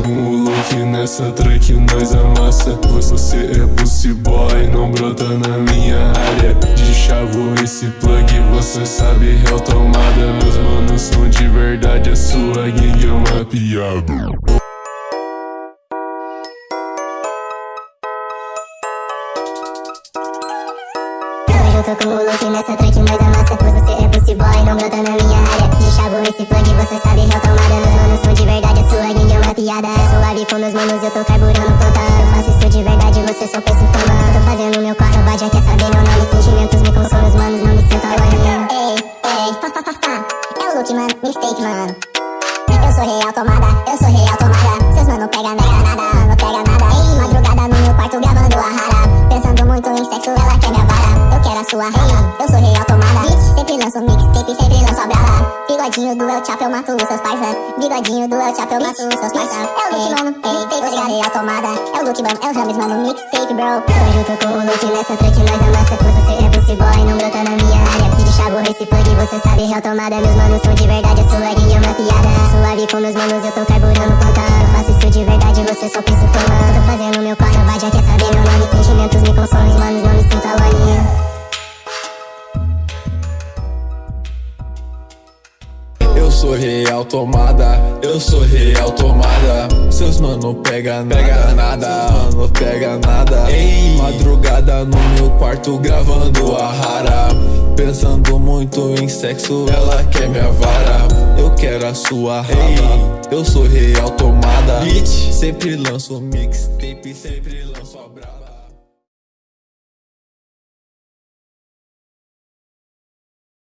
com o look nessa track nós amassa. Você é pussy boy, não brota na minha área. De chavo esse plug, você sabe, real tomada. Meus manos são de verdade, a sua gangue é uma piada. Tô com o look nessa track nós amassa. Você é pussy boy, não brota na minha área. De chavo esse plug, você sabe, real tomada. Meus manos são de verdade, a sua gangue é uma piada. Suave com meus manos, eu tô carburando planta. Eu faço isso de verdade, você só pensa em fama. Tô fazendo meu corre, saudade, já quer saber meu nome. Sentimentos me consomem, os manos não me sinto alone. Ei, é o look, mano, mistake, mano. Eu sou real tomada, eu sou real tomada. Seus mano pega nada, não pega nada. Ei, madrugada no meu quarto gravando a rara. Pensando muito em sexo, ela quer minha vara. Eu quero a sua rara, eu sou real tomada. Sempre lanço mixtape, sempre lanço a brava. Bigodinho do El Chapo, eu mato os seus parça. Bigodinho do El Chapo, eu mato os seus parça. É o look, mano, mixtape, eu sou real tomada. É o look, mano, é o Rames, mano, mixtape, bro. Tô junto com o look nessa track, nós amassa. Você é pussy boy, não brota na minha área. De chavo esse plug, você sabe, real tomada. Meus manos são de verdade, a sua gangue é uma piada. Suave com meus manos, eu tô carburando planta. Eu faço isso de verdade, você só pensa em fama. Tô fazendo meu corre, vai, já quer saber meu nome. Sentimentos me consomem, os manos não me sinto alone. Eu sou real tomada, eu sou real tomada. Seus mano pega nada, mano pega nada. Ei, madrugada no meu quarto gravando a rara. Pensando muito em sexo, ela quer minha vara. Eu quero a sua raba. Eu sou real tomada. Sempre lanço mixtape, sempre lanço a brava.